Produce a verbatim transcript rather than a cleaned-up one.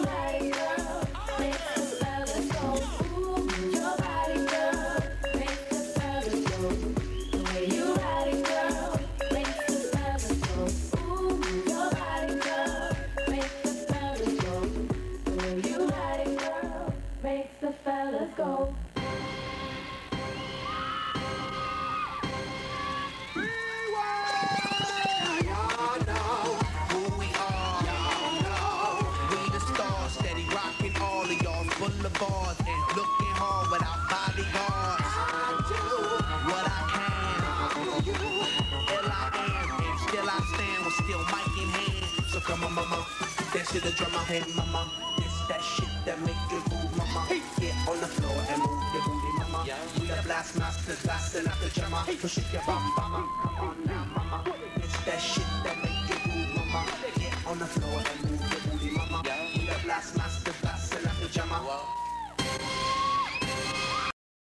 body, girl, makes the fellas go. Ooh, your body, girl, makes the fellas go. The way you ride it, girl, makes the fellas go. Ooh, your body, girl, makes the fellas go. The way you ride it, girl, makes the fellas go. Boulevards and looking hard without bodyguards. I do what I can. Ill I am, and still I stand with still mic in hand. So come on, mama, dance to the drum, hey, mama. It's that shit that make you move, mama. Hey, get on the floor and move your booty, mama. We are blast masters, blasting out the drama. So shake your bum, mama. Come on now, mama. It's that shit that make you move, mama. Get on the floor and move your booty, mama. We are blast masters, blasting out the drama.